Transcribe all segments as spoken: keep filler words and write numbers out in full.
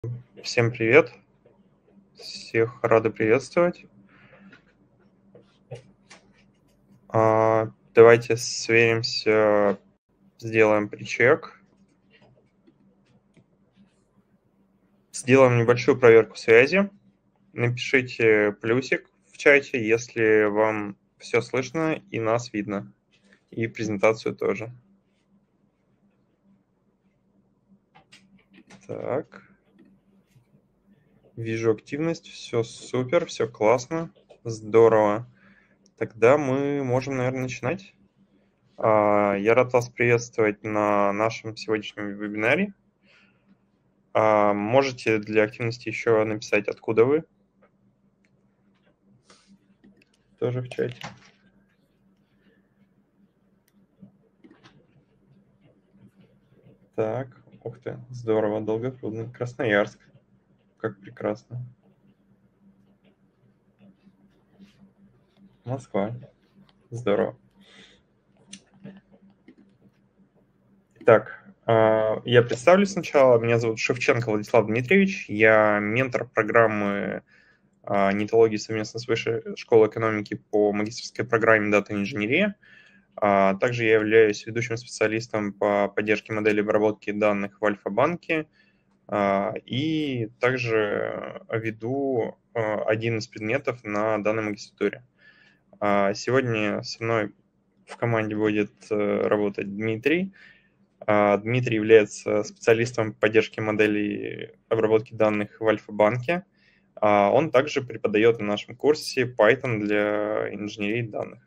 Всем привет! Всех рады приветствовать. А, давайте сверимся, сделаем причек. Сделаем небольшую проверку связи. Напишите плюсик в чате, если вам все слышно и нас видно, и презентацию тоже. Так. Вижу активность, все супер, все классно, здорово. Тогда мы можем, наверное, начинать. А, Я рад вас приветствовать на нашем сегодняшнем вебинаре. А, Можете для активности еще написать, откуда вы. Тоже в чате. Так, ух ты, здорово, Долгопрудный, Красноярск. Как прекрасно. Москва. Здорово. Итак, а, я представлюсь сначала. Меня зовут Шевченко Владислав Дмитриевич. Я ментор программы а, нетологии совместно с Высшей школой экономики по магистерской программе дата-инженерия. А, Также я являюсь ведущим специалистом по поддержке модели обработки данных в Альфа-банке. А, И также веду а, один из предметов на данной магистратуре. А, Сегодня со мной в команде будет э, работать Дмитрий. А, Дмитрий является специалистом по поддержке моделей обработки данных в Альфа-банке. А, Он также преподает на нашем курсе Python для инженерии данных.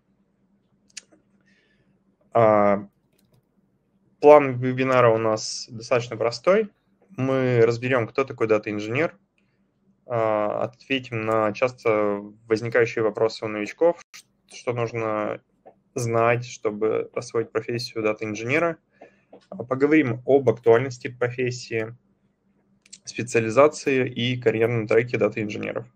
А, План вебинара у нас достаточно простой. Мы разберем, кто такой дата-инженер, а, ответим на часто возникающие вопросы у новичков, что нужно знать, чтобы освоить профессию дата-инженера. Поговорим об актуальности профессии, специализации и карьерном треке дата-инженеров.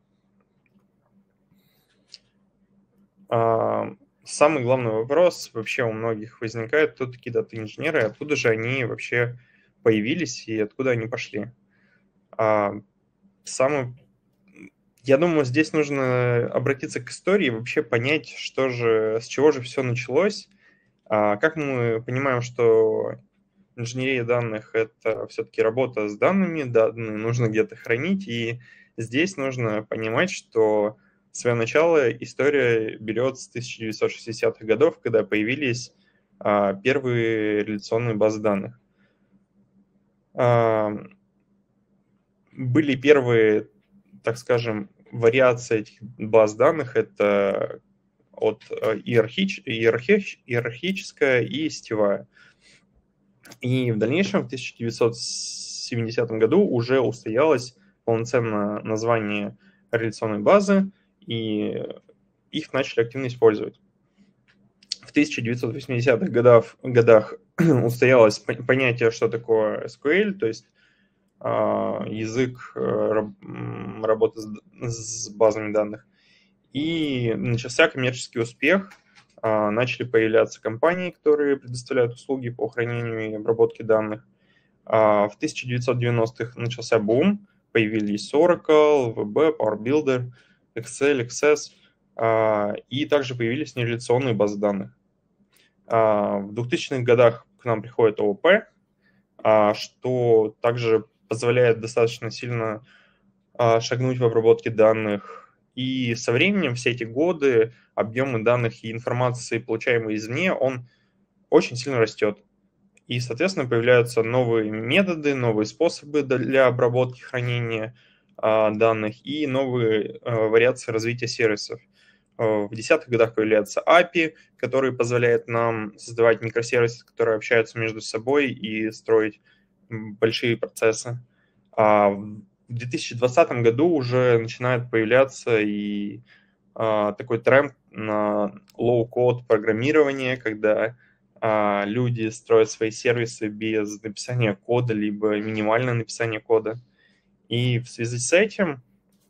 А, Самый главный вопрос вообще у многих возникает, кто такие дата-инженеры, откуда же они вообще появились и откуда они пошли. А, Самый Я думаю, здесь нужно обратиться к истории и вообще понять, что же, с чего же все началось. А, Как мы понимаем, что инженерия данных – это все-таки работа с данными, данные нужно где-то хранить, и здесь нужно понимать, что свое начало история берет с тысяча девятьсот шестидесятых годов, когда появились а, первые реляционные базы данных. А, Были первые, так скажем, вариации этих баз данных, это от э, иерархич, иерархич, иерархическая и сетевая. И в дальнейшем, в тысяча девятьсот семидесятом году уже устоялось полноценное название реляционной базы, и их начали активно использовать. В тысяча девятьсот восьмидесятых годах, годах устоялось понятие, что такое эс ку эль, то есть язык работы с базами данных. И начался коммерческий успех. Начали появляться компании, которые предоставляют услуги по хранению и обработке данных. В тысяча девятьсот девяностых начался бум. Появились Oracle, ви би, Power Builder, Excel, Access. И также появились нереляционные базы данных. В двухтысячных годах к нам приходит о о пи, что также позволяет достаточно сильно шагнуть в обработке данных. И со временем, все эти годы, объемы данных и информации, получаемой извне, он очень сильно растет. И, соответственно, появляются новые методы, новые способы для обработки, хранения данных и новые вариации развития сервисов. В десятых годах появляется эй пи ай, который позволяет нам создавать микросервисы, которые общаются между собой и строить большие процессы. А в две тысячи двадцатом году уже начинает появляться и а, такой тренд на low-code программирование, когда а, люди строят свои сервисы без написания кода, либо минимальное написание кода. И в связи с этим,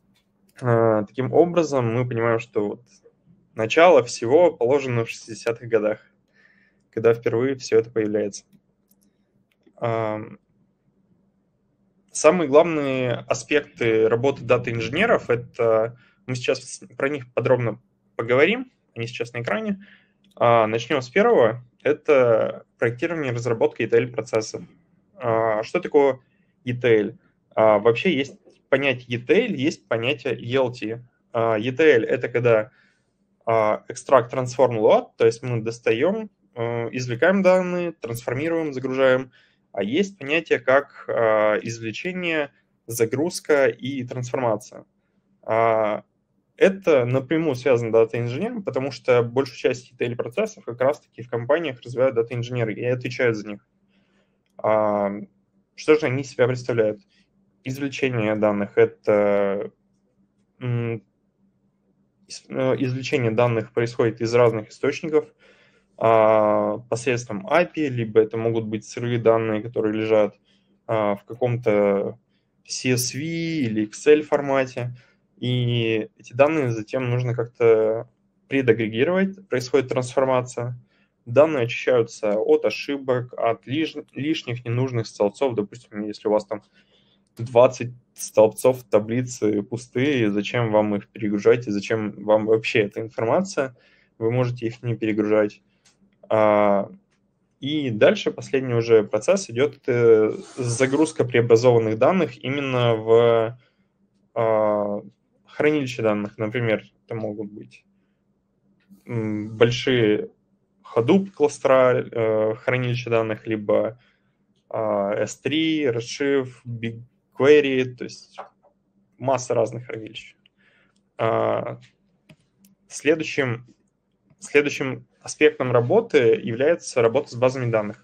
а, таким образом, мы понимаем, что вот начало всего положено в шестидесятых годах, когда впервые все это появляется. самые главные аспекты работы дата-инженеров, это мы сейчас про них подробно поговорим, они сейчас на экране. Начнем с первого. Это проектирование и разработка и ти эл-процессов. Что такое и ти эл? Вообще есть понятие и ти эл, есть понятие и эл ти. и ти эл – это когда extract, transform, load, то есть мы достаем, извлекаем данные, трансформируем, загружаем. А есть понятие как извлечение, загрузка и трансформация. Это напрямую связано с дата-инженером, потому что большую часть и ти эл-процессов как раз-таки в компаниях развивают дата-инженеры и отвечают за них. Что же они из себя представляют? Извлечение данных – это извлечение данных происходит из разных источников посредством эй пи ай, либо это могут быть сырые данные, которые лежат в каком-то си эс ви или Excel формате. И эти данные затем нужно как-то предагрегировать, происходит трансформация. Данные очищаются от ошибок, от лиш... лишних ненужных столбцов. Допустим, если у вас там двадцать столбцов таблицы пустые, зачем вам их перегружать и зачем вам вообще эта информация? Вы можете их не перегружать. И дальше последний уже процесс идет загрузка преобразованных данных именно в хранилище данных. Например, это могут быть большие Hadoop кластера хранилища данных, либо эс три, Redshift, BigQuery, то есть масса разных хранилищ. Следующим, следующим аспектом работы является работа с базами данных.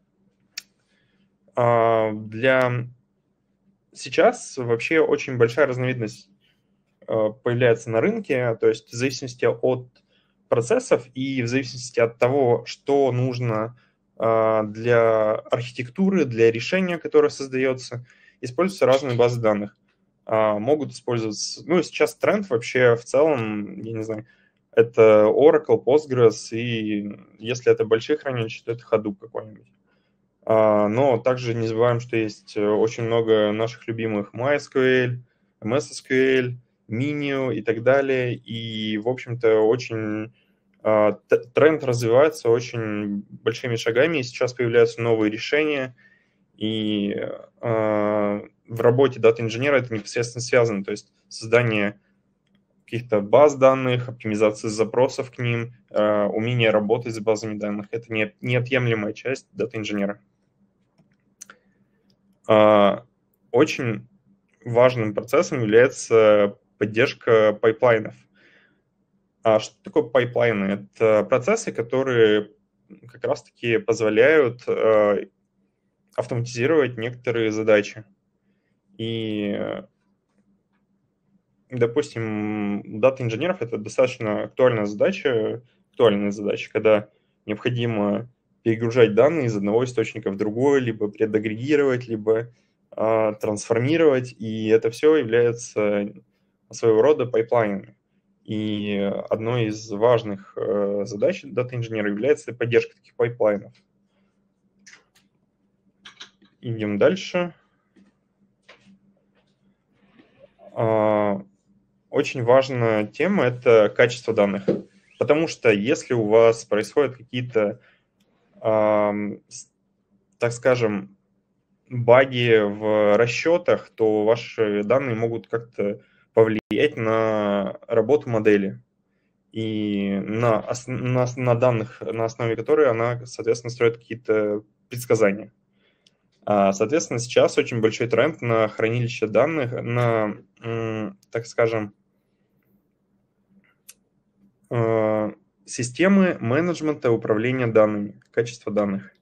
Для... Сейчас вообще очень большая разновидность появляется на рынке, то есть в зависимости от процессов и в зависимости от того, что нужно для архитектуры, для решения, которое создается, используются разные базы данных. Могут использоваться... Ну, сейчас тренд вообще в целом, я не знаю, это Oracle, Postgres, и если это большие хранилища, то это Hadoop какой-нибудь. Но также не забываем, что есть очень много наших любимых MySQL, эм эс эс кью эль, Minio и так далее. И, в общем-то, очень тренд развивается очень большими шагами, и сейчас появляются новые решения, и в работе дата-инженера это непосредственно связано, то есть создание каких-то баз данных, оптимизация запросов к ним, умение работать с базами данных – это неотъемлемая часть дата-инженера. Очень важным процессом является поддержка пайплайнов. А что такое пайплайны? Это процессы, которые как раз-таки позволяют автоматизировать некоторые задачи. И, допустим, у дата-инженеров это достаточно актуальная задача, актуальная задача, когда необходимо перегружать данные из одного источника в другой, либо предагрегировать, либо а, трансформировать, и это все является своего рода пайплайнами. И одной из важных э, задач дата-инженера является поддержка таких пайплайнов. Идем дальше. А, очень важная тема – это качество данных. Потому что если у вас происходят какие-то, а, так скажем, баги в расчетах, то ваши данные могут как-то повлиять на работу модели и на, на, на данных, на основе которой она, соответственно, строит какие-то предсказания. Соответственно, сейчас очень большой тренд на хранилище данных, на, так скажем, системы менеджмента управления данными, качество данных.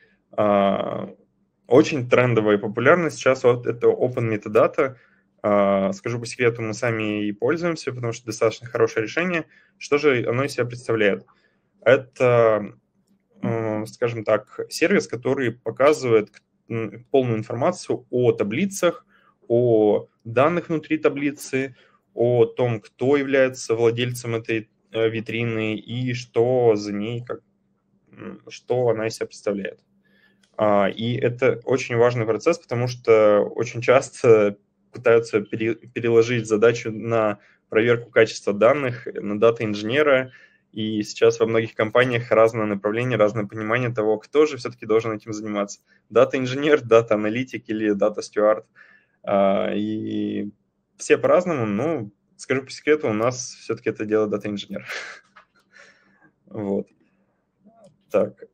Очень трендовая и популярная сейчас вот это Open Metadata. Скажу по секрету, мы сами и пользуемся, потому что достаточно хорошее решение. Что же оно из себя представляет? Это, скажем так, сервис, который показывает полную информацию о таблицах, о данных внутри таблицы, о том, кто является владельцем этой витрины и что за ней, как, что она из себя представляет. И это очень важный процесс, потому что очень часто пытаются переложить задачу на проверку качества данных на дата-инженера, и сейчас во многих компаниях разное направление, разное понимание того, кто же все-таки должен этим заниматься. Дата-инженер, дата-аналитик или дата-стюард. И все по-разному, но, скажу по секрету, у нас все-таки это дело дата-инженер. Вот. Так.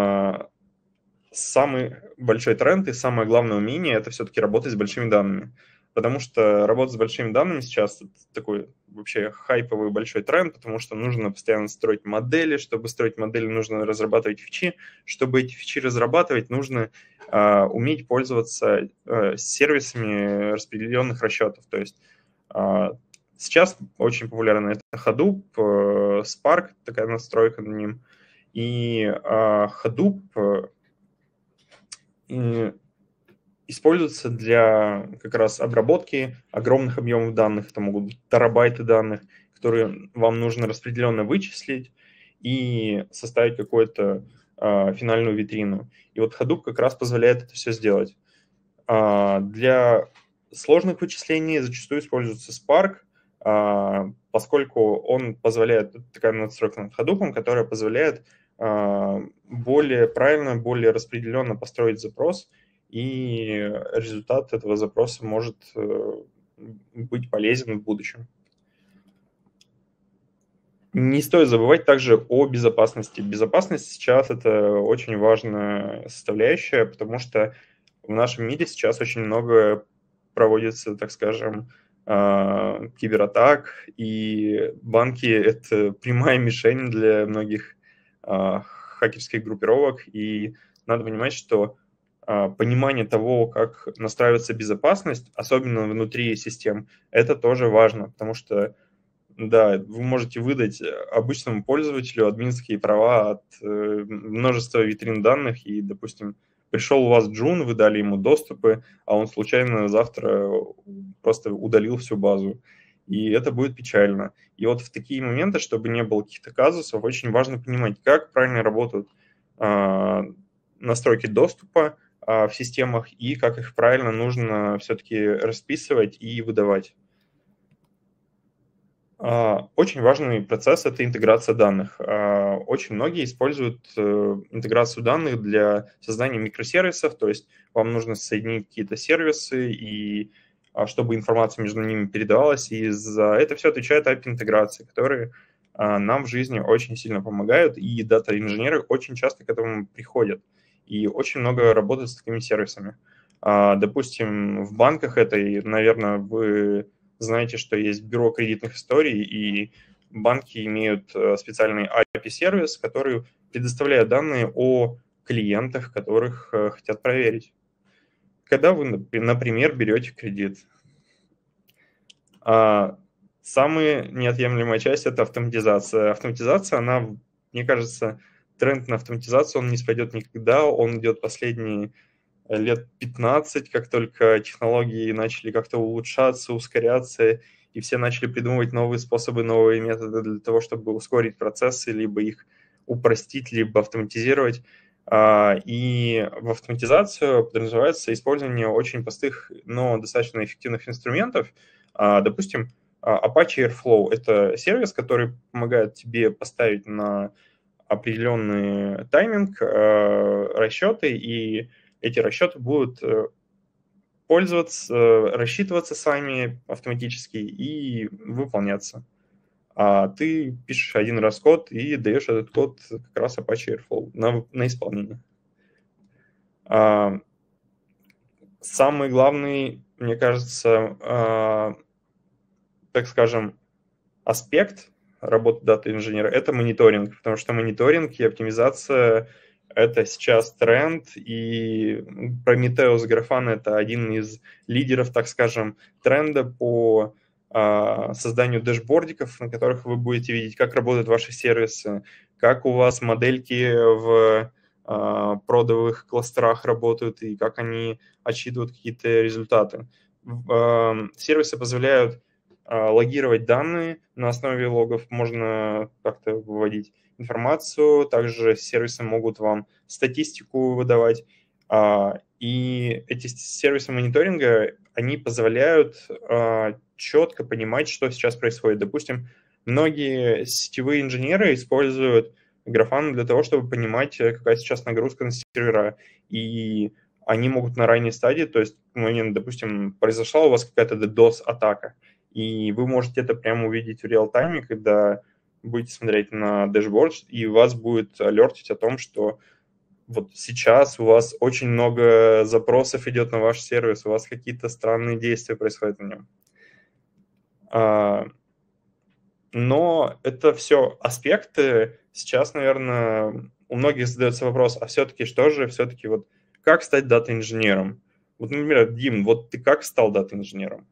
Самый большой тренд и самое главное умение – это все-таки работать с большими данными. Потому что работа с большими данными сейчас такой вообще хайповый большой тренд, потому что нужно постоянно строить модели. Чтобы строить модели, нужно разрабатывать фичи. Чтобы эти фичи разрабатывать, нужно э, уметь пользоваться э, сервисами распределенных расчетов. То есть э, сейчас очень популярно это Hadoop, э, Spark, такая настройка на ним. И э, Hadoop используется для как раз обработки огромных объемов данных. Это могут быть терабайты данных, которые вам нужно распределенно вычислить и составить какую-то а, финальную витрину. И вот Hadoop как раз позволяет это все сделать. А, для сложных вычислений зачастую используется Spark, а, поскольку он позволяет, такая надстройка над Hadoop, которая позволяет более правильно, более распределенно построить запрос, и результат этого запроса может быть полезен в будущем. Не стоит забывать также о безопасности. Безопасность сейчас – это очень важная составляющая, потому что в нашем мире сейчас очень много проводится, так скажем, кибератак, и банки – это прямая мишень для многих хакерских группировок, и надо понимать, что понимание того, как настраивается безопасность, особенно внутри систем, это тоже важно, потому что, да, вы можете выдать обычному пользователю админские права от множества витрин данных, и, допустим, пришел у вас Джун, вы дали ему доступы, а он случайно завтра просто удалил всю базу. И это будет печально. И вот в такие моменты, чтобы не было каких-то казусов, очень важно понимать, как правильно работают э, настройки доступа э, в системах и как их правильно нужно все-таки расписывать и выдавать. Э, очень важный процесс – это интеграция данных. Э, очень многие используют э, интеграцию данных для создания микросервисов, то есть вам нужно соединить какие-то сервисы и чтобы информация между ними передавалась, и за это все отвечают эй пи ай-интеграции, которые а, нам в жизни очень сильно помогают, и дата-инженеры очень часто к этому приходят, и очень много работают с такими сервисами. А, допустим, в банках это, и, наверное, вы знаете, что есть бюро кредитных историй, и банки имеют специальный эй пи ай-сервис, который предоставляет данные о клиентах, которых хотят проверить. Когда вы, например, берете кредит. А самая неотъемлемая часть – это автоматизация. Автоматизация, она, мне кажется, тренд на автоматизацию, он не спадет никогда, он идет последние лет пятнадцать, как только технологии начали как-то улучшаться, ускоряться, и все начали придумывать новые способы, новые методы для того, чтобы ускорить процессы, либо их упростить, либо автоматизировать. И в автоматизацию подразумевается использование очень простых, но достаточно эффективных инструментов. Допустим, Apache Airflow – это сервис, который помогает тебе поставить на определенный тайминг расчеты, и эти расчеты будут пользоваться, рассчитываться сами автоматически и выполняться. А ты пишешь один раз код и даешь этот код как раз Apache Airflow на, на исполнение. А, самый главный, мне кажется, а, так скажем, аспект работы дата-инженера – это мониторинг, потому что мониторинг и оптимизация – это сейчас тренд, и Prometheus Grafana – это один из лидеров, так скажем, тренда по созданию дэшбордиков, на которых вы будете видеть, как работают ваши сервисы, как у вас модельки в продовых кластерах работают и как они отсчитывают какие-то результаты. Сервисы позволяют логировать данные, на основе логов можно как-то выводить информацию, также сервисы могут вам статистику выдавать. И эти сервисы мониторинга, они позволяют четко понимать, что сейчас происходит. Допустим, многие сетевые инженеры используют Grafana для того, чтобы понимать, какая сейчас нагрузка на сервера. И они могут на ранней стадии, то есть, допустим, произошла у вас какая-то DDoS-атака, и вы можете это прямо увидеть в реал-тайме, когда будете смотреть на дэшборд, и вас будет алертить о том, что вот сейчас у вас очень много запросов идет на ваш сервис, у вас какие-то странные действия происходят на нем. Но это все аспекты. Сейчас, наверное, у многих задается вопрос, а все-таки что же, все-таки вот как стать дата-инженером? Вот, например, Дим, вот ты как стал дата-инженером?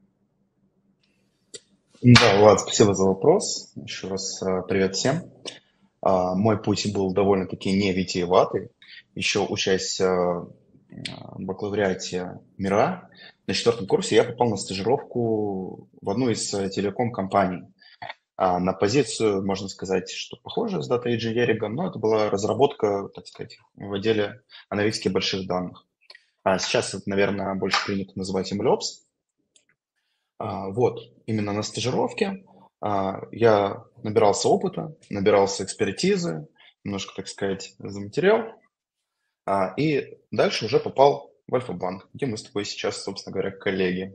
Да, Влад, спасибо за вопрос. Еще раз привет всем. Мой путь был довольно-таки не витиеватый. Еще учась в бакалавриате МИРА, на четвертом курсе я попал на стажировку в одну из телеком-компаний. На позицию, можно сказать, что похожая с дата-инженерингом, но это была разработка, так сказать, в отделе аналитики больших данных. Сейчас это, наверное, больше принято называть эм эл опс. Вот, именно на стажировке я набирался опыта, набирался экспертизы, немножко, так сказать, заматерял, и дальше уже попал в Альфа-банк, где мы с тобой сейчас, собственно говоря, коллеги.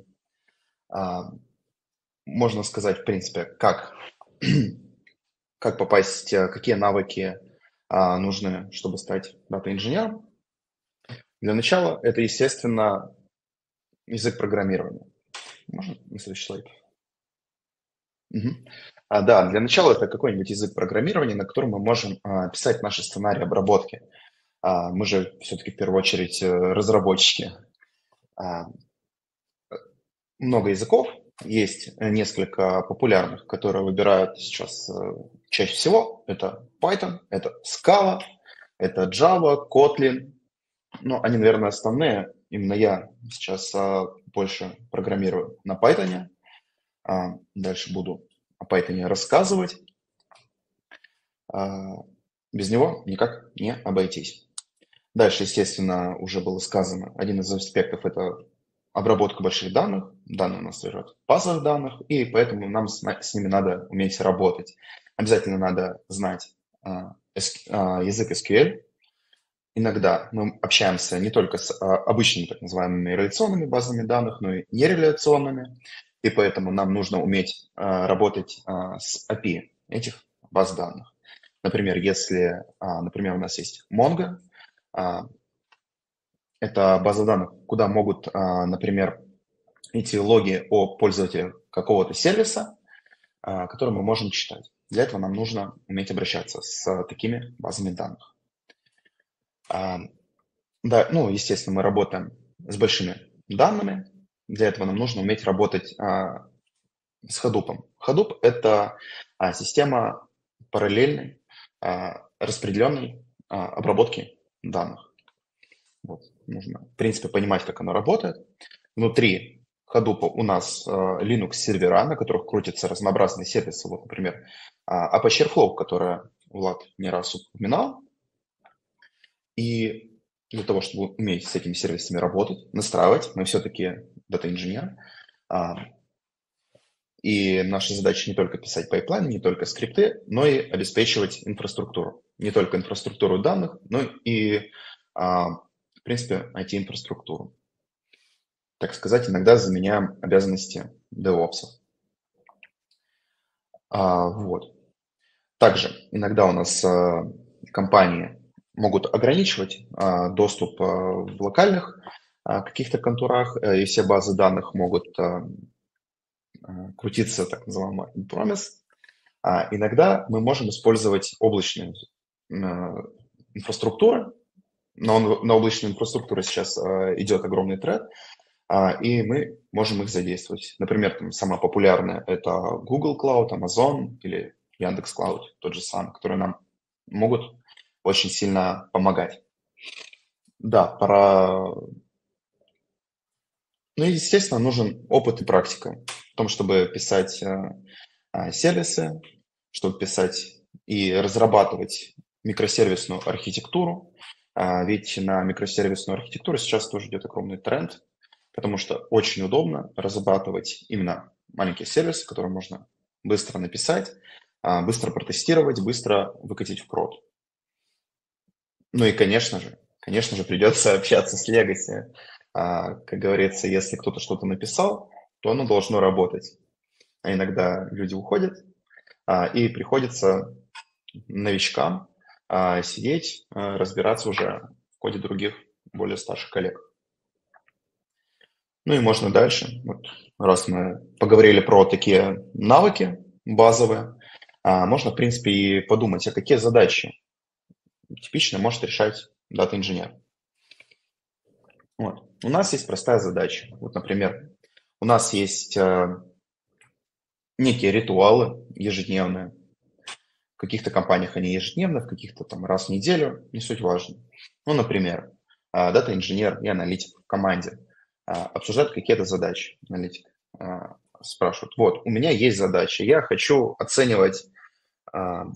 Можно сказать, в принципе, как, как попасть, какие навыки нужны, чтобы стать дата-инженером. Для начала это, естественно, язык программирования. Можно на следующий слайд? Угу. А, да, для начала это какой-нибудь язык программирования, на котором мы можем а, писать наши сценарии обработки. А, мы же все-таки в первую очередь разработчики. А, много языков, есть несколько популярных, которые выбирают сейчас чаще всего. Это Python, это Scala, это Java, Kotlin. Ну, они, наверное, основные. Именно я сейчас а, больше программирую на Python. А, дальше буду о Python рассказывать. А, без него никак не обойтись. Дальше, естественно, уже было сказано, один из аспектов – это обработка больших данных. Данные у нас лежат в базах данных, и поэтому нам с, с ними надо уметь работать. Обязательно надо знать а, эс, а, язык эс кью эль. Иногда мы общаемся не только с а, обычными так называемыми реляционными базами данных, но и нереляционными. И поэтому нам нужно уметь а, работать а, с эй пи ай этих баз данных. Например, если, а, например, у нас есть Mongo, а, это база данных, куда могут, а, например, идти логи о пользователе какого-то сервиса, а, который мы можем читать. Для этого нам нужно уметь обращаться с такими базами данных. А, да, ну, естественно, мы работаем с большими данными. Для этого нам нужно уметь работать а, с Hadoop. Hadoop – это а, система параллельной, а, распределенной а, обработки данных. Вот. Нужно, в принципе, понимать, как оно работает. Внутри Hadoop у нас а, Linux-сервера, на которых крутятся разнообразные сервисы. Вот, например, а, Apache Airflow, которое Влад не раз упоминал. И для того, чтобы уметь с этими сервисами работать, настраивать, мы все-таки дата-инженер. И наша задача не только писать пайплайны, не только скрипты, но и обеспечивать инфраструктуру. Не только инфраструктуру данных, но и, в принципе, ай ти-инфраструктуру. Так сказать, иногда заменяем обязанности девопсов. Вот. Также иногда у нас компании могут ограничивать а, доступ а, в локальных а, каких-то контурах, а, и все базы данных могут а, а, крутиться, так называемый on-premise. А, иногда мы можем использовать облачную а, инфраструктуру, но на облачную инфраструктуру сейчас а, идет огромный тренд, а, и мы можем их задействовать. Например, там, самая популярная – это Google Cloud, Amazon или Яндекс.Cloud, тот же самый, которые нам могут очень сильно помогать. Да, про... Ну, естественно, нужен опыт и практика в том, чтобы писать э, сервисы, чтобы писать и разрабатывать микросервисную архитектуру. А, ведь на микросервисную архитектуру сейчас тоже идет огромный тренд, потому что очень удобно разрабатывать именно маленькие сервисы, которые можно быстро написать, а, быстро протестировать, быстро выкатить в прод. Ну и, конечно же, конечно же, придется общаться с Legacy. А, Как говорится, если кто-то что-то написал, то оно должно работать. А иногда люди уходят, а, и приходится новичкам а, сидеть, а, разбираться уже в коде других, более старших коллег. Ну и можно дальше. Вот раз мы поговорили про такие навыки базовые, а, можно, в принципе, и подумать, а какие задачи типично может решать дата-инженер. Вот. У нас есть простая задача. Вот, например, у нас есть э, некие ритуалы ежедневные. В каких-то компаниях они ежедневно, в каких-то там раз в неделю, не суть важно. Ну, например, э, дата-инженер и аналитик в команде э, обсуждают какие-то задачи. Аналитик э, спрашивает, вот, у меня есть задача, я хочу оценивать э,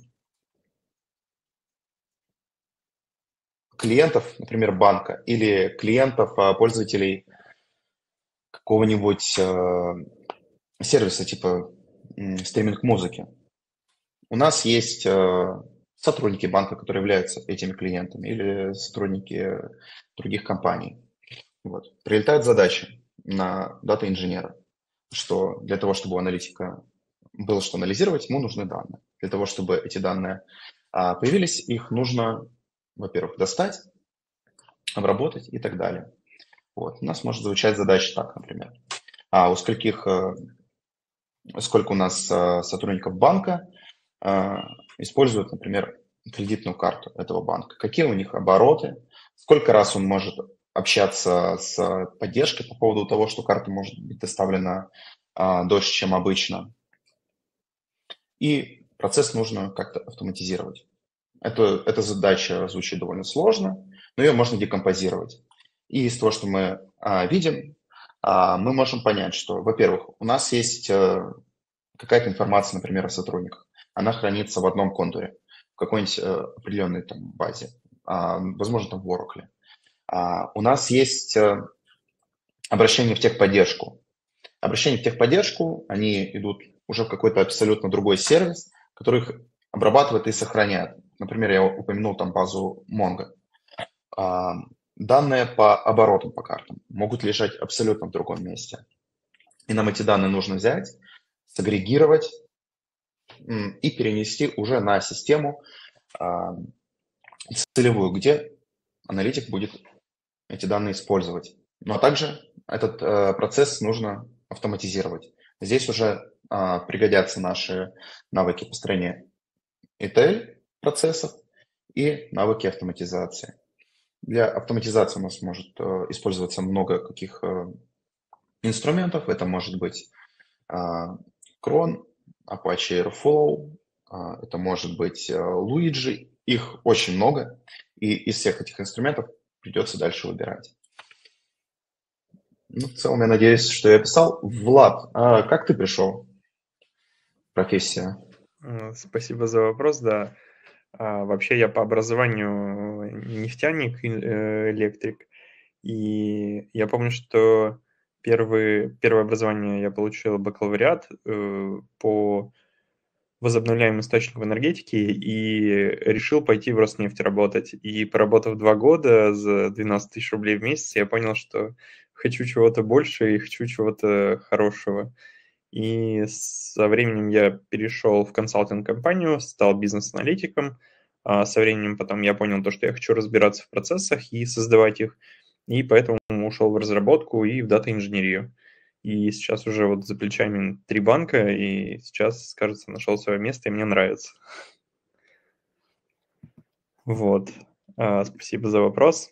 клиентов, например, банка или клиентов, э, пользователей какого-нибудь э, сервиса типа м, стриминг музыки. У нас есть э, сотрудники банка, которые являются этими клиентами, или сотрудники других компаний. Вот. Прилетает задача на дата-инженера, что для того, чтобы у аналитика было что анализировать, ему нужны данные. Для того, чтобы эти данные а, появились, их нужно, во-первых, достать, обработать и так далее. Вот. У нас может звучать задача так, например. А у скольких, э, сколько у нас э, сотрудников банка э, используют, например, кредитную карту этого банка? Какие у них обороты? Сколько раз он может общаться с поддержкой по поводу того, что карта может быть доставлена э, дольше, чем обычно? И процесс нужно как-то автоматизировать. Это, эта задача звучит довольно сложно, но ее можно декомпозировать. И из того, что мы а, видим, а, мы можем понять, что, во-первых, у нас есть а, какая-то информация, например, о сотрудниках. Она хранится в одном контуре, в какой-нибудь а, определенной там, базе, а, возможно, там в Oracle. А, у нас есть а, обращение в техподдержку. Обращения в техподдержку, они идут уже в какой-то абсолютно другой сервис, который их обрабатывает и сохраняет. Например, я упомянул там базу Mongo. А, Данные по оборотам по картам могут лежать абсолютно в другом месте. И нам эти данные нужно взять, сагрегировать м, и перенести уже на систему а, целевую, где аналитик будет эти данные использовать. Ну а также этот э, процесс нужно автоматизировать. Здесь уже э, пригодятся наши навыки построения и ти эл процессов и навыки автоматизации. Для автоматизации у нас может э, использоваться много каких э, инструментов. Это может быть э, Cron, Apache Airflow, э, это может быть э, Luigi. Их очень много, и из всех этих инструментов придется дальше выбирать. Ну, в целом, я надеюсь, что я описал. Влад, а как ты пришел в профессию? Э, Спасибо за вопрос, да. А, Вообще я по образованию нефтяник, и- э, электрик. И я помню, что первый, первое образование я получил бакалавриат э, по возобновляемым источникам энергетики и решил пойти в Роснефть работать. И поработав два года за двенадцать тысяч рублей в месяц, я понял, что хочу чего-то больше и хочу чего-то хорошего. И со временем я перешел в консалтинг-компанию, стал бизнес-аналитиком. А со временем потом я понял то, что я хочу разбираться в процессах и создавать их. И поэтому ушел в разработку и в дата-инженерию. И сейчас уже вот за плечами три банка, и сейчас, кажется, нашел свое место, и мне нравится. Вот. А, Спасибо за вопрос.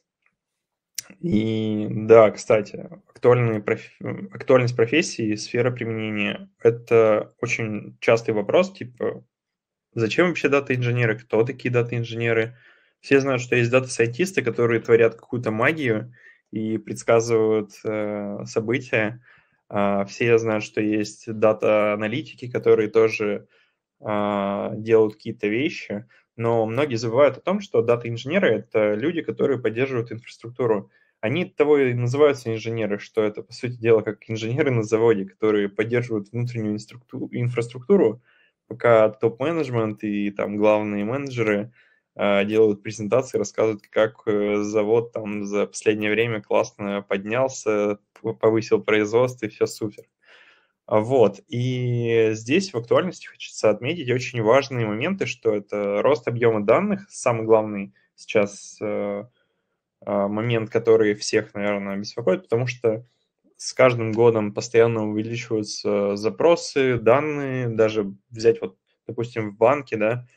И да, кстати, актуальные проф- актуальность профессии, сфера применения– это очень частый вопрос, типа, зачем вообще дата-инженеры, кто такие дата-инженеры? Все знают, что есть дата-сайентисты, которые творят какую-то магию и предсказывают э, события. А, все знают, что есть дата-аналитики, которые тоже а, делают какие-то вещи. Но многие забывают о том, что дата-инженеры — это люди, которые поддерживают инфраструктуру. Они оттого и называются инженеры, что это, по сути дела, как инженеры на заводе, которые поддерживают внутреннюю инструкту- инфраструктуру, пока топ-менеджмент и там главные менеджеры э, делают презентации, рассказывают, как э, завод там за последнее время классно поднялся, п- повысил производство и все супер. А, Вот. И здесь в актуальности хочется отметить очень важные моменты, что это рост объема данных, самый главный сейчас э, а, момент, который всех, наверное, беспокоит, потому что с каждым годом постоянно увеличиваются запросы, данные, даже взять вот, допустим, в банке, да,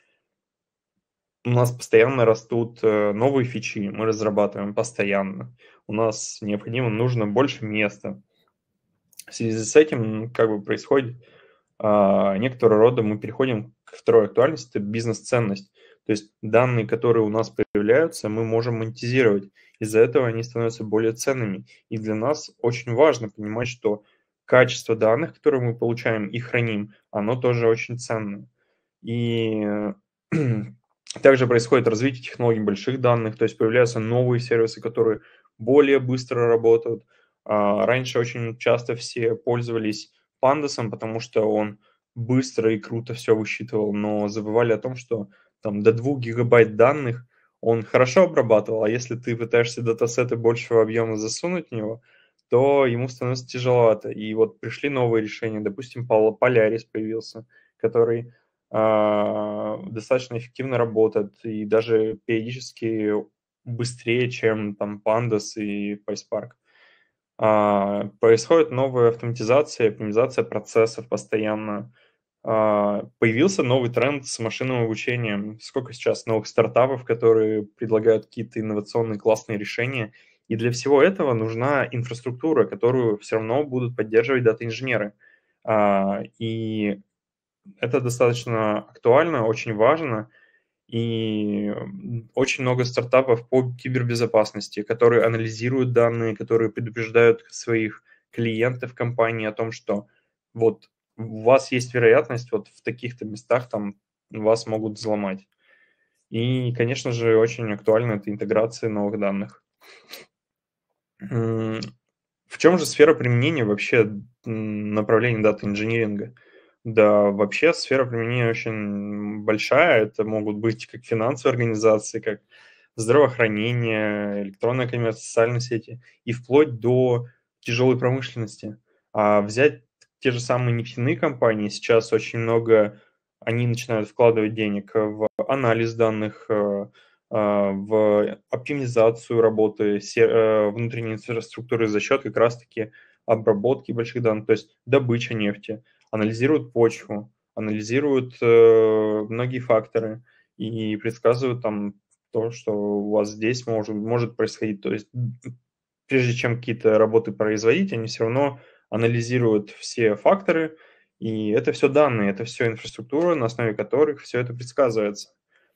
у нас постоянно растут э, новые фичи, мы разрабатываем постоянно. У нас необходимо, нужно больше места. В связи с этим как бы происходит а, некоторого рода мы переходим к второй актуальности, это бизнес-ценность. То есть данные, которые у нас появляются, мы можем монетизировать. Из-за этого они становятся более ценными. И для нас очень важно понимать, что качество данных, которые мы получаем и храним, оно тоже очень ценное. И также происходит развитие технологий больших данных, то есть появляются новые сервисы, которые более быстро работают. А, Раньше очень часто все пользовались пандасом, потому что он быстро и круто все высчитывал, но забывали о том, что там до двух гигабайт данных он хорошо обрабатывал, а если ты пытаешься датасеты большего объема засунуть в него, то ему становится тяжеловато. И вот пришли новые решения, допустим, Pol- Polaris появился, который а, достаточно эффективно работает и даже периодически быстрее, чем там Pandas и PySpark. А, происходит новая автоматизация, оптимизация процессов постоянно. А, появился новый тренд с машинным обучением. Сколько сейчас новых стартапов, которые предлагают какие-то инновационные классные решения. И для всего этого нужна инфраструктура, которую все равно будут поддерживать дата-инженеры. А, И это достаточно актуально, очень важно. И м, очень много стартапов по кибербезопасности, которые анализируют данные, которые предупреждают своих клиентов компании о том, что вот у вас есть вероятность вот в таких-то местах там вас могут взломать. И, конечно же, очень актуальна эта интеграция новых данных. М, В чем же сфера применения вообще м, направления дата-инжиниринга? Да, вообще сфера применения очень большая. Это могут быть как финансовые организации, как здравоохранение, электронная коммерция, социальные сети и вплоть до тяжелой промышленности. А взять те же самые нефтяные компании, сейчас очень много, они начинают вкладывать денег в анализ данных, э, а, в оптимизацию работы се- э, внутренней инфраструктуры за счет как раз-таки обработки больших данных, то есть добыча нефти, анализируют почву, анализируют э, многие факторы и предсказывают там то, что у вас здесь может, может происходить. То есть прежде чем какие-то работы производить, они все равно анализируют все факторы, и это все данные, это все инфраструктура, на основе которых все это предсказывается.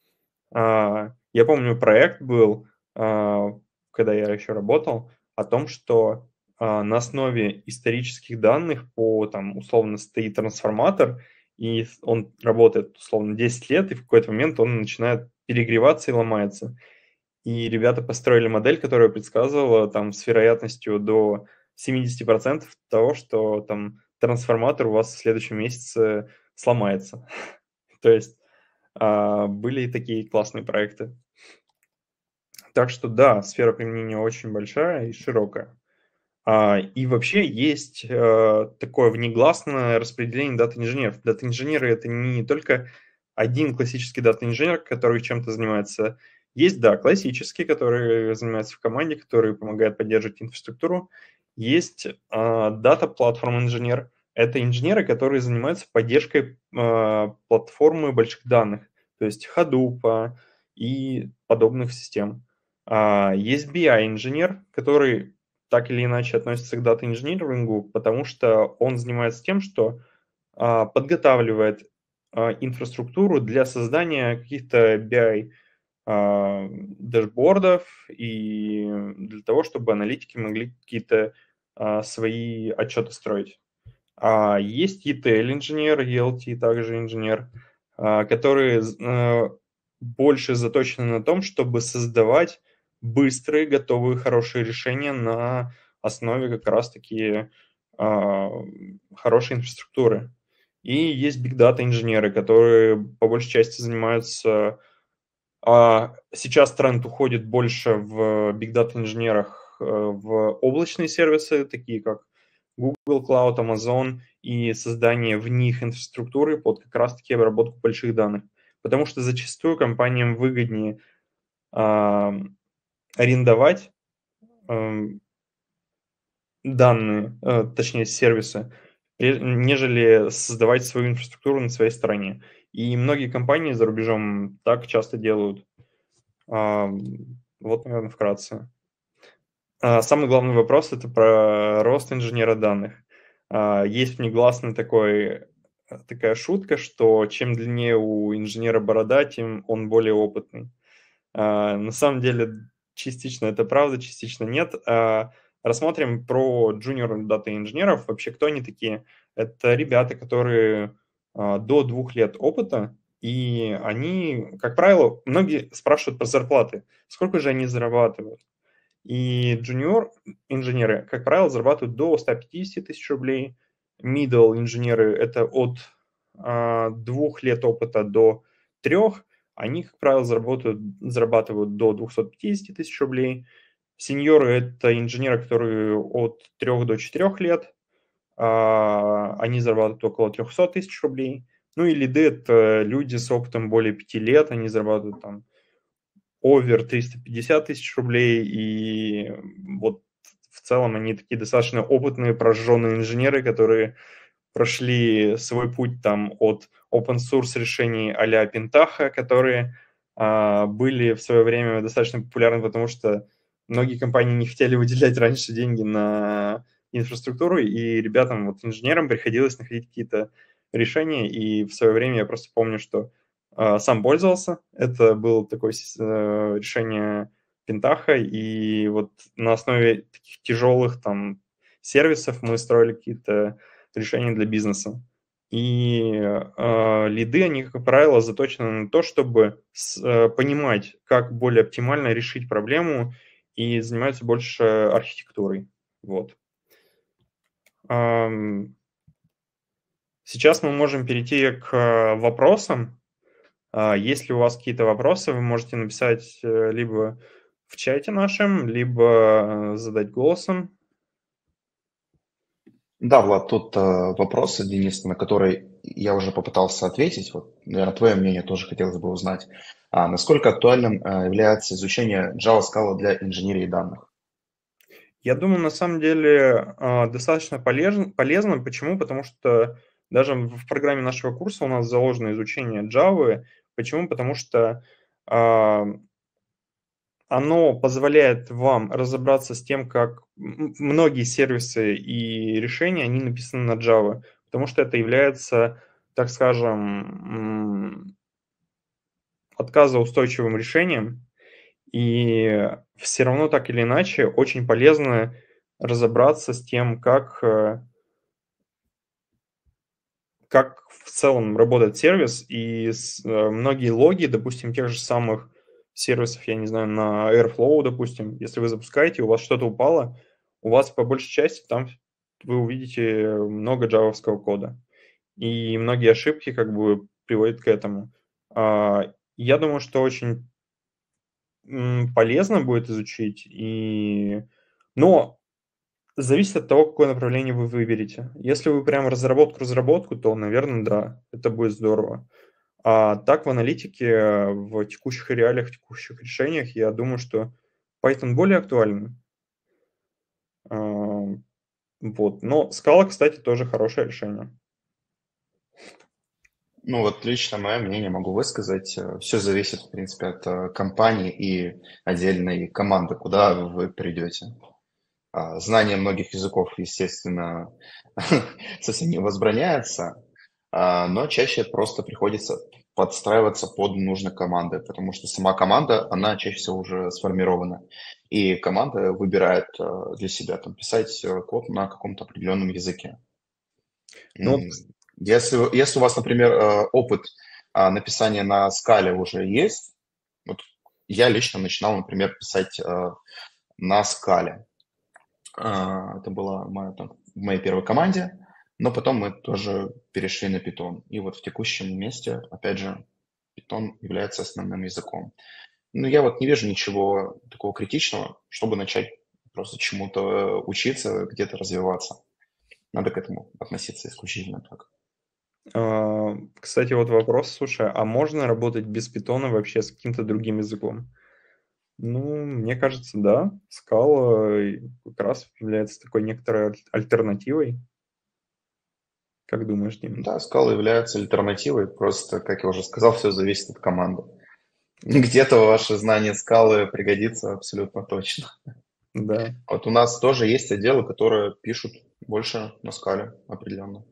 А, Я помню, проект был, а, когда я еще работал, о том, что а, на основе исторических данных по, там, условно, стоит трансформатор, и с- он работает, условно, десять лет, и в какой-то момент он начинает перегреваться и ломается. И ребята построили модель, которая предсказывала там с вероятностью до семьдесят процентов того, что там трансформатор у вас в следующем месяце сломается. То есть а, были и такие классные проекты. Так что да, сфера применения очень большая и широкая. А, и вообще есть э, такое внегласное распределение дата-инженеров. Дата-инженеры — это не только один классический дата-инженер, который чем-то занимается. Есть, да, классические, которые занимаются в команде, которые помогают поддерживать инфраструктуру. Есть дата-платформ-инженер. Это инженеры, которые занимаются поддержкой э, платформы больших данных, то есть Hadoop и подобных систем. А, Есть би ай-инженер, который так или иначе относится к дата-инжинирингу, потому что он занимается тем, что а, подготавливает а, инфраструктуру для создания каких-то би ай а, дашбордов и для того, чтобы аналитики могли какие-то а, свои отчеты строить. А есть и ти эл-инженер, и эл ти также инженер, а, который э, больше заточены на том, чтобы создавать быстрые, готовые, хорошие решения на основе как раз-таки а, хорошей инфраструктуры. И есть big data инженеры, которые по большей части занимаются. а, Сейчас тренд уходит больше в big data инженерах э, в облачные сервисы, такие как Google Cloud, Amazon, и создание в них инфраструктуры под как раз-таки обработку больших данных. Потому что зачастую компаниям выгоднее а, арендовать ам, данные, э, точнее сервисы, пре- нежели создавать свою инфраструктуру на своей стороне. И многие компании за рубежом так часто делают. А, Вот, наверное, вкратце. А, Самый главный вопрос – это про рост инженера данных. А, Есть негласный такой, такая шутка, что чем длиннее у инженера борода, тем он более опытный. А, На самом деле, частично это правда, частично нет. А, Рассмотрим про junior дата инженеров. Вообще, кто они такие? Это ребята, которые а, до двух лет опыта, и они, как правило, многие спрашивают про зарплаты. Сколько же они зарабатывают? И junior инженеры, как правило, зарабатывают до ста пятидесяти тысяч рублей. Middle инженеры – это от а, двух лет опыта до трех. Они, как правило, зарабатывают, зарабатывают до двухсот пятидесяти тысяч рублей. Сеньоры – это инженеры, которые от трех до четырех лет. А, они зарабатывают около трехсот тысяч рублей. Ну и лиды – это люди с опытом более пяти лет. Они зарабатывают там овер триста пятьдесят тысяч рублей, и вот в целом они такие достаточно опытные, прожженные инженеры, которые прошли свой путь там от open source решений а-ля Pentaho, которые а, были в свое время достаточно популярны, потому что многие компании не хотели выделять раньше деньги на инфраструктуру, и ребятам, вот инженерам приходилось находить какие-то решения, и в свое время я просто помню, что а, сам пользовался. Это было такое э, решение Pentaho, и вот на основе таких тяжелых там сервисов мы строили какие-то решения для бизнеса. И э, лиды, они, как правило, заточены на то, чтобы с, э, понимать, как более оптимально решить проблему, и занимаются больше архитектурой. Вот. Ам, Сейчас мы можем перейти к вопросам. А, Если у вас какие-то вопросы, вы можете написать э, либо в чате нашем, либо э, задать голосом. Да, Влад, тут э, вопрос единственный, на который я уже попытался ответить. Вот, наверное, твое мнение тоже хотелось бы узнать. А насколько актуальным э, является изучение Java Scala для инженерии данных? Я думаю, на самом деле а, достаточно полезно, полезно. Почему? Потому что даже в программе нашего курса у нас заложено изучение Java. Почему? Потому что а, оно позволяет вам разобраться с тем, как м- многие сервисы и решения, они написаны на Java, потому что это является, так скажем, м, отказоустойчивым решением, и все равно так или иначе очень полезно разобраться с тем, как, э, как в целом работает сервис, и с- э, многие логи, допустим, тех же самых сервисов, я не знаю, на Airflow, допустим, если вы запускаете, у вас что-то упало, у вас по большей части там вы увидите много джавовского кода. И многие ошибки как бы приводят к этому. А, Я думаю, что очень м, полезно будет изучить, и... но зависит от того, какое направление вы выберете. Если вы прям разработку-разработку, то, наверное, да, это будет здорово. А так в аналитике, э, в текущих реалиях, в текущих решениях, я думаю, что Python более актуален. А, Вот. Но Scala, кстати, тоже хорошее решение. Ну вот лично мое мнение могу высказать. Все зависит, в принципе, от э, компании и отдельной команды, куда вы придете. А, Знание многих языков, естественно, совсем не возбраняется, а, но чаще просто приходится подстраиваться под нужные команды, потому что сама команда, она чаще всего уже сформирована. И команда выбирает э, для себя там, писать э, код на каком-то определенном языке. Ну вот, М, Если, вы- если у вас, например, э, опыт а, написания на скале уже есть, я лично начинал, например, писать э, на скале. А, Это было моя, там, в моей первой команде, но потом мы тоже перешли на Python. И вот в текущем месте, опять же, Python является основным языком. Ну, я вот не вижу ничего такого критичного, чтобы начать просто чему-то учиться, где-то развиваться. Надо к этому относиться исключительно так. А, Кстати, вот вопрос, слушай, а можно работать без питона вообще с каким-то другим языком? Ну, мне кажется, да. Scala как раз является такой некоторой аль- альтернативой. Как думаешь, Дим? Да, Scala является альтернативой, просто, как я уже сказал, все зависит от команды. Где-то ваше знание скалы пригодится абсолютно точно. Да. Вот у нас тоже есть отделы, которые пишут больше на скале определенно.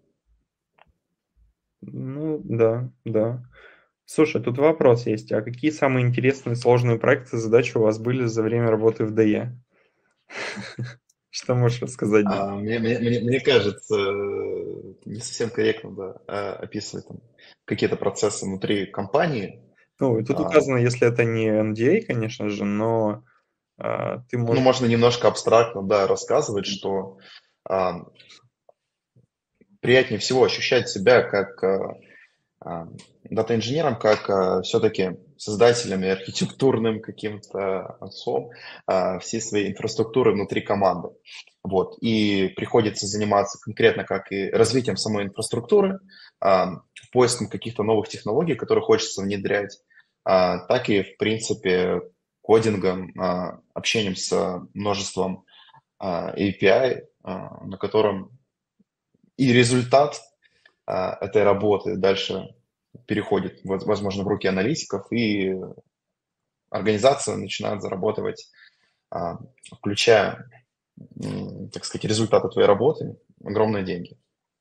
Ну, да, да. Слушай, тут вопрос есть. А какие самые интересные сложные проекты, задачи у вас были за время работы в ДЭ? Что можешь рассказать, Дим? А мне, мне, мне, мне кажется, э, не совсем корректно, да, а, описывать там какие-то процессы внутри компании. Ну, и тут А, указано, если это не эн ди эй, конечно же, но а, ты Ну, можешь... можно немножко абстрактно, да, рассказывать, что а, приятнее всего ощущать себя как а, а, дата-инженером, как все-таки создателем и архитектурным каким-то отцом а, всей своей инфраструктуры внутри команды. Вот. И приходится заниматься конкретно как и развитием самой инфраструктуры, а, поиском каких-то новых технологий, которые хочется внедрять, а, так и, в принципе, кодингом, а, общением с множеством а, эй пи ай, а, на котором и результат а, этой работы дальше переходит, воз- возможно, в руки аналитиков, и организация начинает зарабатывать, а, включая, м, так сказать, результаты твоей работы, огромные деньги.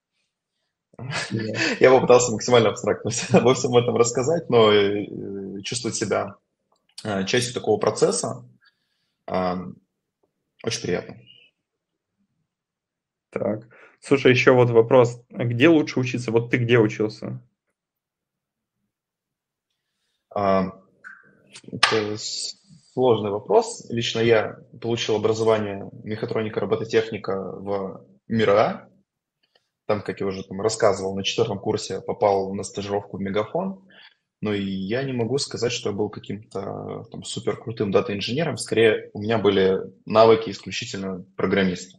Да. Я попытался максимально абстрактно обо всем этом рассказать, но э, чувствовать себя э, частью такого процесса а, очень приятно. Так. Слушай, еще вот вопрос. А где лучше учиться? Вот ты где учился? А, Это сложный вопрос. Лично я получил образование мехатроника, робототехника в МИРА. Там, как я уже там рассказывал, на четвертом курсе попал на стажировку в Мегафон. Но и я не могу сказать, что я был каким-то там супер крутым дата-инженером. Скорее, у меня были навыки исключительно программиста.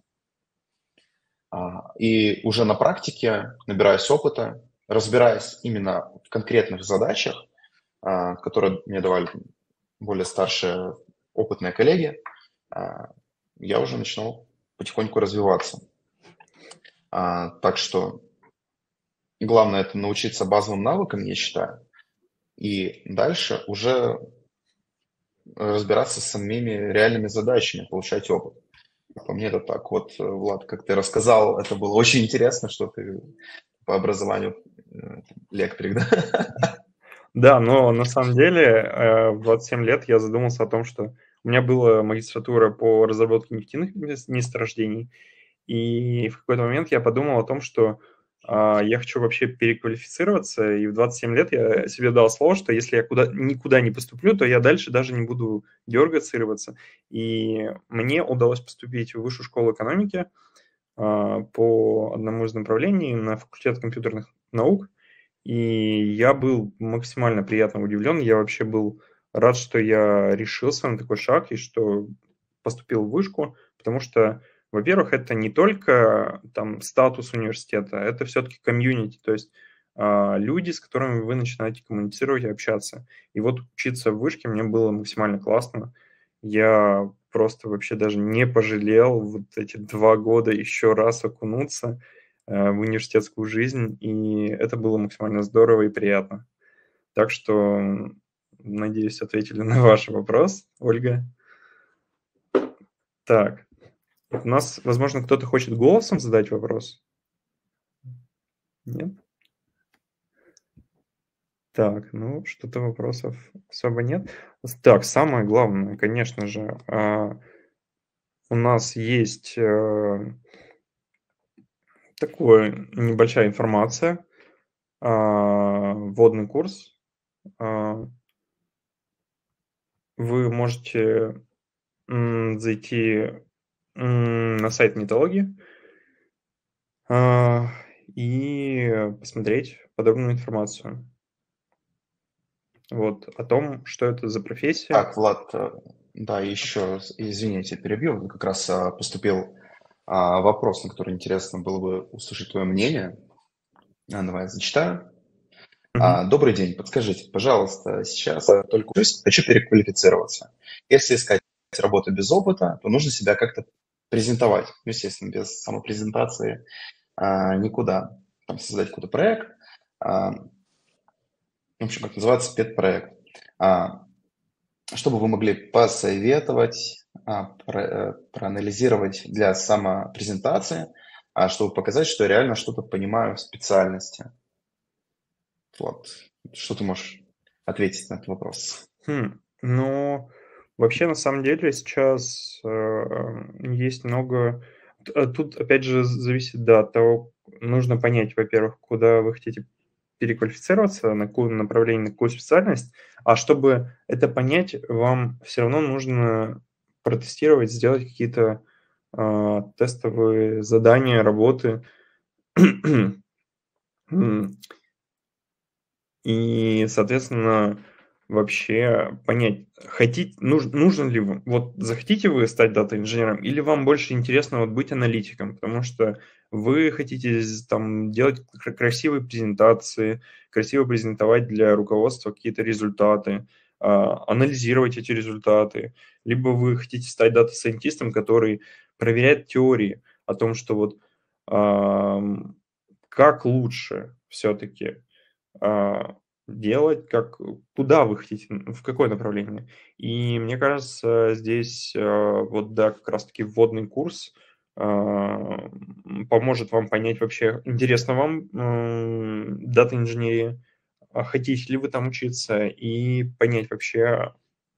А, И уже на практике, набираясь опыта, разбираясь именно в конкретных задачах, а, которые мне давали там более старшие опытные коллеги, а, я уже начинал потихоньку развиваться. А, Так что главное это научиться базовым навыкам, я считаю, и дальше уже разбираться с самими реальными задачами, получать опыт. По мне это так. Вот, э, Влад, как ты рассказал, это было очень интересно, что ты по образованию э, электрик, да? Да, но на самом деле э, в двадцать семь лет я задумался о том, что у меня была магистратура по разработке нефтяных мес- месторождений, и в какой-то момент я подумал о том, что а, я хочу вообще переквалифицироваться, и в двадцать семь лет я себе дал слово, что если я куда, никуда не поступлю, то я дальше даже не буду дергаться и рваться. И мне удалось поступить в Высшую школу экономики а, по одному из направлений на факультет компьютерных наук, и я был максимально приятно удивлен. Я вообще был рад, что я решился на такой шаг и что поступил в вышку, потому что, во-первых, это не только там статус университета, это все-таки комьюнити, то есть а, люди, с которыми вы начинаете коммуницировать и общаться. И вот учиться в вышке мне было максимально классно. Я просто вообще даже не пожалел вот эти два года еще раз окунуться э, в университетскую жизнь, и это было максимально здорово и приятно. Так что, м, надеюсь, ответили на ваш вопрос, Ольга. Так, у нас, возможно, кто-то хочет голосом задать вопрос? Нет? Так, ну, что-то вопросов особо нет. Так, самое главное, конечно же, а, у нас есть э, такая небольшая информация, а, вводный курс. А, вы можете м, зайти м, на сайт Нетологии а, и посмотреть подробную информацию. Вот, о том, что это за профессия. Так, Влад, э, да, еще, с- извините, перебил. Как раз а, поступил а, вопрос, на который интересно было бы услышать твое мнение. А, давай я зачитаю. Мгм. А, Добрый день, подскажите, пожалуйста, сейчас я только учусь, хочу переквалифицироваться. Если искать работу без опыта, то нужно себя как-то презентовать. Ну, естественно, без самопрезентации а, никуда. Там создать какой-то проект, а, в общем, как называется, спецпроект. А, Что бы вы могли посоветовать, а, про- э, проанализировать для самопрезентации, а, чтобы показать, что я реально что-то понимаю в специальности? Вот. Что ты можешь ответить на этот вопрос? Хм, ну, вообще, на самом деле, сейчас э, есть много... Т- э, Тут, опять же, зависит, да, от того, нужно понять, во-первых, куда вы хотите переквалифицироваться, на какое направление, на какую специальность, а чтобы это понять, вам все равно нужно протестировать, сделать какие-то э, тестовые задания, работы. М, И, соответственно, вообще понять, хотите, нуж, нужен ли вам, вот захотите вы стать дата-инженером, или вам больше интересно вот быть аналитиком, потому что вы хотите з- там делать кра- красивые презентации, красиво презентовать для руководства какие-то результаты, а, анализировать эти результаты, либо вы хотите стать дата-сайентистом, который проверяет теории о том, что вот ам, как лучше все-таки а, делать, как куда вы хотите, н в какое направление. И мне кажется, здесь, а, вот да, как раз таки вводный курс, а, м, поможет вам понять вообще, интересно вам, м, дата-инженерия, а хотите ли вы там учиться, и понять вообще,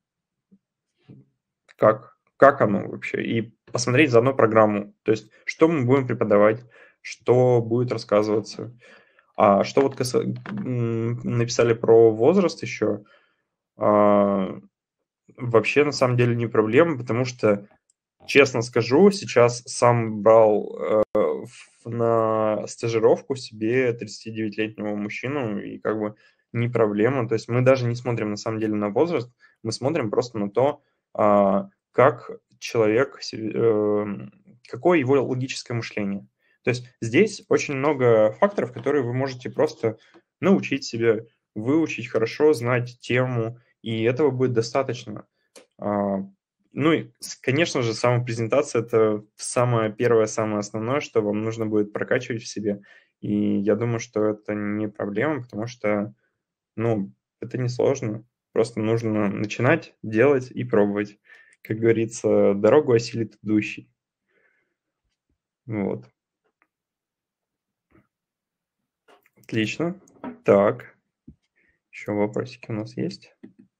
как как оно вообще, и посмотреть заодно программу. То есть что мы будем преподавать, что будет рассказываться. А что вот каса м, написали про возраст еще, а, вообще на самом деле не проблема, потому что, честно скажу, сейчас сам брал э, в- на стажировку себе тридцатидевятилетнего мужчину, и как бы не проблема. То есть мы даже не смотрим на самом деле на возраст, мы смотрим просто на то, а, как человек, се- эм, какое его логическое мышление. То есть здесь очень много факторов, которые вы можете просто научить себе, выучить хорошо, знать тему, и этого будет достаточно. А, ну и, с конечно же, самопрезентация — это самое первое, самое основное, что вам нужно будет прокачивать в себе. И я думаю, что это не проблема, потому что, ну, это несложно. Просто нужно начинать, делать и пробовать. Как говорится, дорогу осилит идущий. Вот. Отлично. Так, еще вопросики у нас есть?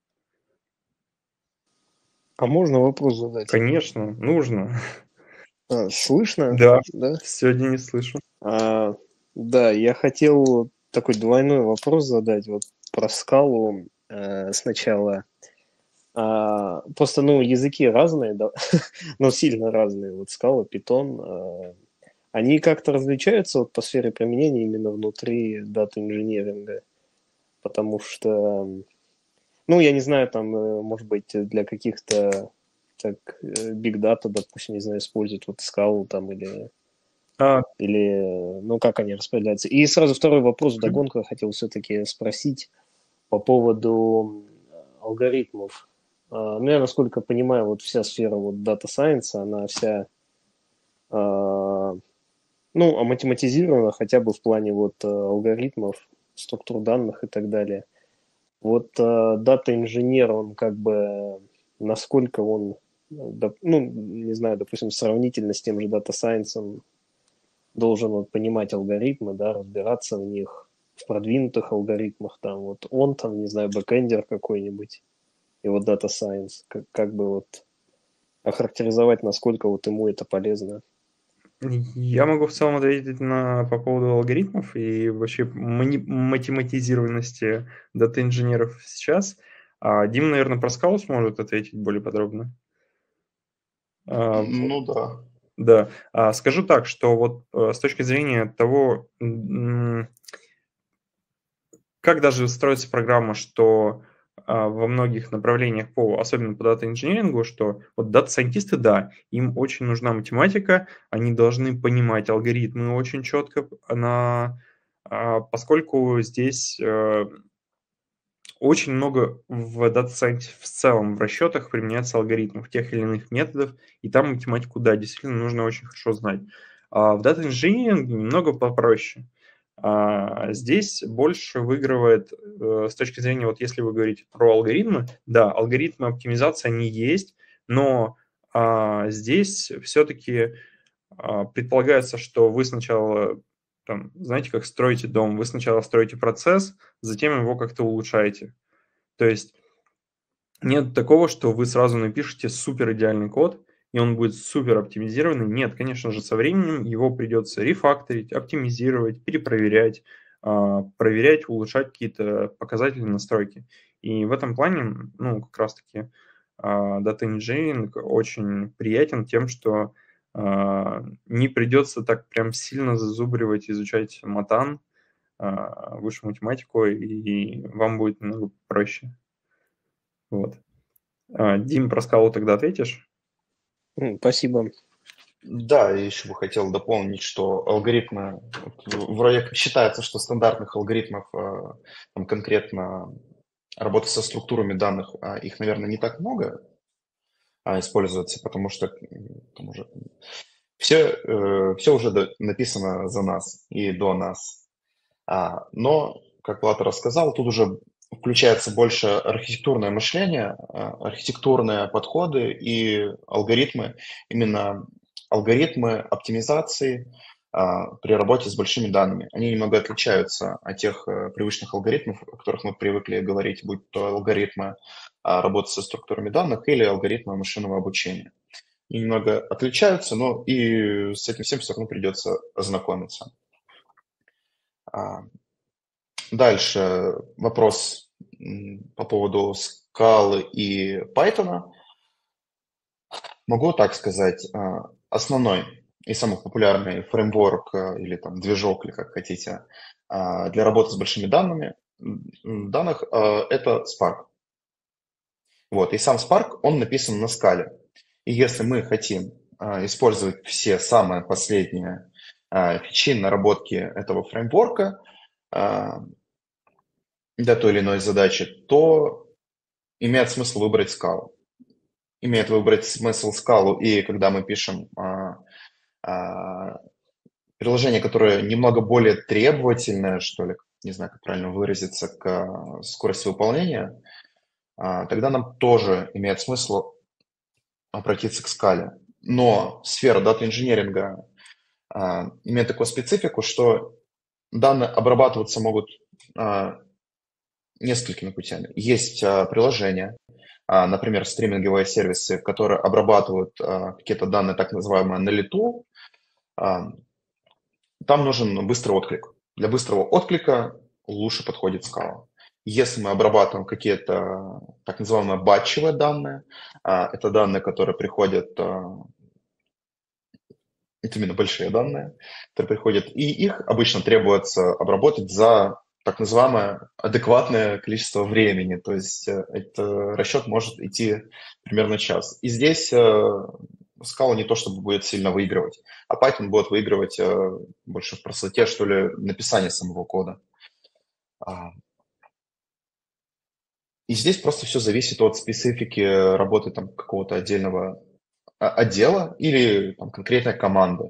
А можно вопрос задать? Конечно, нужно. А, слышно? Да, Да? сегодня не слышу. А, да, я хотел такой двойной вопрос задать вот про скалу э, сначала. А, просто, ну, языки разные, да, ну, сильно разные. Вот скала, питон. э, они как-то различаются вот по сфере применения именно внутри дата-инженеринга? Потому что, ну, я не знаю, там, э, может быть, для каких-то так, биг дата, допустим, не знаю, используют вот скалу там или А, Или, ну, как они распределяются? И сразу второй вопрос мгм. вдогонку я хотел все-таки спросить по поводу алгоритмов. А, Ну, я, насколько понимаю, вот вся сфера вот Data Science, она вся, а, ну, а математизирована хотя бы в плане вот а, алгоритмов, структур данных и так далее. Вот дата-инженер, он как бы, насколько он, ну, доп- ну, не знаю, допустим, сравнительно с тем же Data Science, должен вот понимать алгоритмы, да, разбираться в них, в продвинутых алгоритмах, там вот он там, не знаю, бэкэндер какой-нибудь, и вот Data Science, как, как бы вот охарактеризовать, насколько вот ему это полезно. Я могу в целом ответить на, по поводу алгоритмов и вообще мани- математизированности дата-инженеров сейчас. А Дим, наверное, про скалу сможет ответить более подробно. А, Ну да. Да. А, скажу так, что вот э, с точки зрения того, м, как даже строится программа, что а, во многих направлениях, по, особенно по дата-инжинирингу, что вот дата-сайентисты, да, им очень нужна математика, они должны понимать алгоритмы очень четко, на, а, поскольку здесь э, очень много в Data Science в целом в расчетах применяется алгоритмов тех или иных методов, и там математику, да, действительно нужно очень хорошо знать. А в Data Engineering немного попроще. А здесь больше выигрывает э, с точки зрения, вот если вы говорите про алгоритмы, да, алгоритмы оптимизации, они есть, но а, здесь все-таки а, предполагается, что вы сначала, там, знаете, как строите дом, вы сначала строите процесс, затем его как-то улучшаете. То есть нет такого, что вы сразу напишете супер идеальный код, и он будет супер оптимизированный. Нет, конечно же, со временем его придется рефакторить, оптимизировать, перепроверять, а, проверять, улучшать какие-то показатели настройки. И в этом плане, ну, как раз-таки а, Data Engineering очень приятен тем, что а, не придется так прям сильно зазубривать, изучать матан, а, высшую математику, и вам будет намного проще. Вот. А, Дим, про скалу тогда ответишь? М, Спасибо. Да, я еще бы хотел дополнить, что алгоритмы, вот, вроде как считается, что стандартных алгоритмов, э, там, конкретно работы со структурами данных, а, их, наверное, не так много а, используется, потому что м, там уже все, э, все уже до- написано за нас и до нас. А, но, как Влад рассказал, тут уже включается больше архитектурное мышление, а, архитектурные подходы и алгоритмы, именно алгоритмы оптимизации а, при работе с большими данными. Они немного отличаются от тех э, привычных алгоритмов, о которых мы привыкли говорить, будь то алгоритмы а, работы со структурами данных или алгоритмы машинного обучения. Они немного отличаются, но и с этим всем все равно придется ознакомиться. А, Дальше вопрос м, по поводу скалы и Python. Могу так сказать, а, основной и самый популярный фреймворк а, или там движок, или как хотите, а, для работы с большими данными м, данных а, это Spark. Вот, и сам Spark, он написан на скале. И если мы хотим а, использовать все самые последние а, фичи, наработки этого фреймворка, а, для той или иной задачи, то имеет смысл выбрать скалу. Имеет выбрать смысл скалу, и когда мы пишем а, а, приложение, которое немного более требовательное, что ли, не знаю, как правильно выразиться, к а, скорости выполнения, а, тогда нам тоже имеет смысл обратиться к скале. Но сфера дата-инженеринга а, имеет такую специфику, что данные обрабатываться могут а, несколькими путями. Есть а, приложения, а, например, стриминговые сервисы, которые обрабатывают а, какие-то данные, так называемые, на лету. А, Там нужен быстрый отклик. Для быстрого отклика лучше подходит скала. Если мы обрабатываем какие-то так называемые батчевые данные, а, это данные, которые приходят, а, это именно большие данные, которые приходят, и их обычно требуется обработать за так называемое адекватное количество времени, то есть э, это расчет может идти примерно час. И здесь э, Scala не то чтобы будет сильно выигрывать, а Python будет выигрывать э, больше в простоте, что ли, написания самого кода. А, И здесь просто все зависит от специфики работы там какого-то отдельного а, отдела или там, конкретной команды.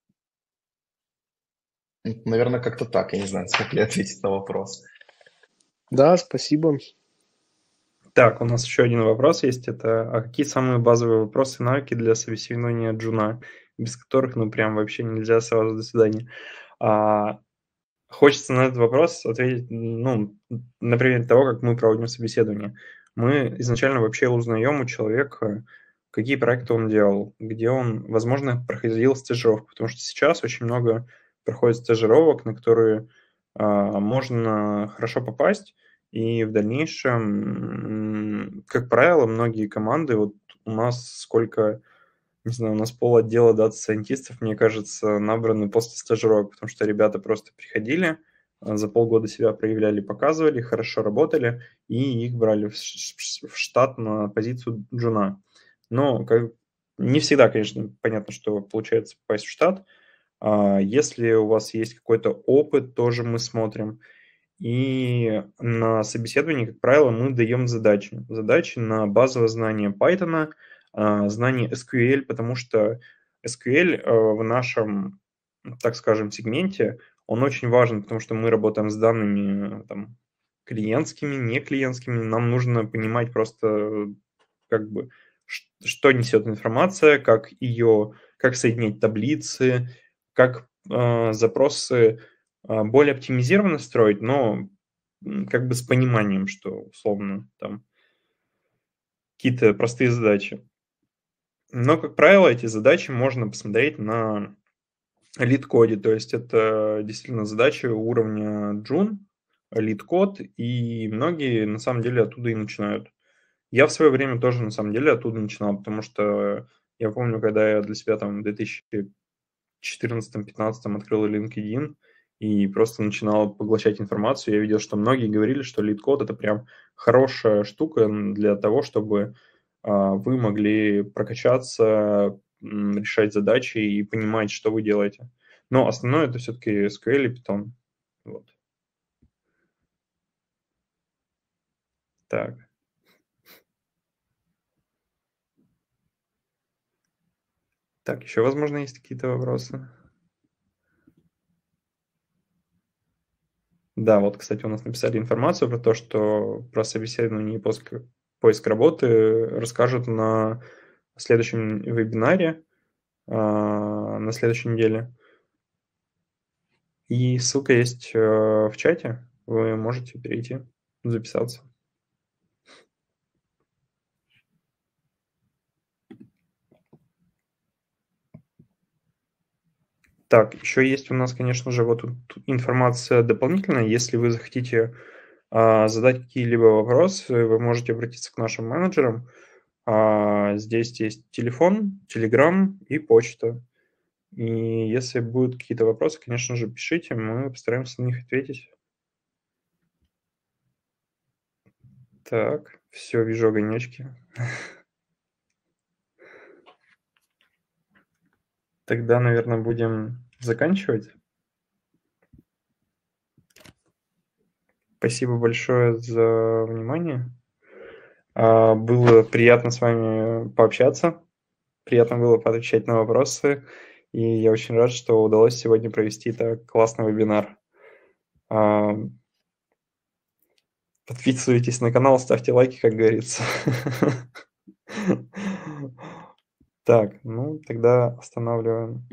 Наверное, как-то так. Я не знаю, смог ли ответить на вопрос. Да, спасибо. Так, у нас еще один вопрос есть. Это а какие самые базовые вопросы и навыки для собеседования джуна, без которых, ну, прям вообще нельзя сразу до свидания? А, хочется на этот вопрос ответить, ну, на примере того, как мы проводим собеседование. Мы изначально вообще узнаем у человека, какие проекты он делал, где он, возможно, проходил стажировку, потому что сейчас очень много проходит стажировок, на которые а, можно хорошо попасть, И в дальнейшем, как правило, многие команды, вот у нас сколько, не знаю, у нас пол отдела дата-сайентистов, мне кажется, набраны после стажировок, потому что ребята просто приходили, за полгода себя проявляли, показывали, хорошо работали, и их брали в штат на позицию джуна. Но как, не всегда, конечно, понятно, что получается попасть в штат. Если у вас есть какой-то опыт, тоже мы смотрим. И на собеседовании, как правило, мы даем задачи. Задачи на базовое знание Python, знание эс кью эль, потому что эс кью эль в нашем, так скажем, сегменте, он очень важен, потому что мы работаем с данными там, клиентскими, не клиентскими. Нам нужно понимать просто, как бы, что несет информация, как ее, как соединять таблицы, как э, запросы более оптимизированно строить, но как бы с пониманием, что условно там какие-то простые задачи. Но, как правило, эти задачи можно посмотреть на лид-коде, то есть это действительно задачи уровня джун, лид-код, и многие на самом деле оттуда и начинают. Я в свое время тоже на самом деле оттуда начинал, потому что я помню, когда я для себя там в две тысячи четырнадцатом-пятнадцатом открыл LinkedIn и просто начинал поглощать информацию, я видел, что многие говорили, что лид-код – это прям хорошая штука для того, чтобы а, вы могли прокачаться, м, решать задачи и понимать, что вы делаете. Но основное – это все-таки эс кью эль и Python. Вот. Так. Так, еще, возможно, есть какие-то вопросы? Да, вот, кстати, у нас написали информацию про то, что про собеседование и поиск, поиск работы расскажут на следующем вебинаре а, на следующей неделе. И ссылка есть э, в чате, вы можете перейти, записаться. Так, еще есть у нас, конечно же, вот тут информация дополнительная. Если вы захотите а, задать какие-либо вопросы, вы можете обратиться к нашим менеджерам. А, здесь есть телефон, телеграм и почта. И если будут какие-то вопросы, конечно же, пишите, мы постараемся на них ответить. Так, все, вижу огонечки. Тогда, наверное, будем заканчивать. Спасибо большое за внимание. Было приятно с вами пообщаться. Приятно было поотвечать на вопросы. И я очень рад, что удалось сегодня провести так классный вебинар. Подписывайтесь на канал, ставьте лайки, как говорится. Так, ну тогда останавливаем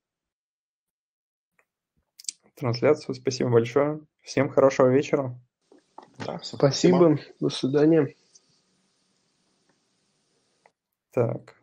трансляцию. Спасибо большое. Всем хорошего вечера. Да, всем спасибо. спасибо. До свидания. Так.